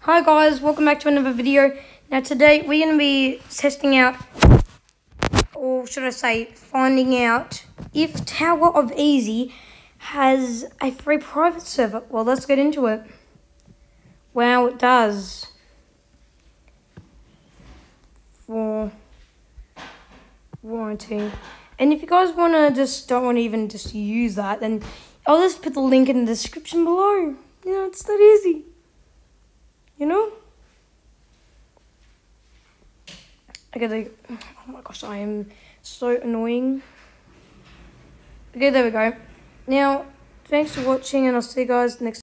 Hi guys, welcome back to another video. Now today we're going to be testing out, or should I say finding out, if Tower of Eazy has a free private server. Well, let's get into it. Wow, it does. For warranty. And if you guys don't want to even just use that, then I'll just put the link in the description below. You know, it's that easy. You know? Okay, oh my gosh, I am so annoying. Okay, there we go. Now, thanks for watching, and I'll see you guys next time.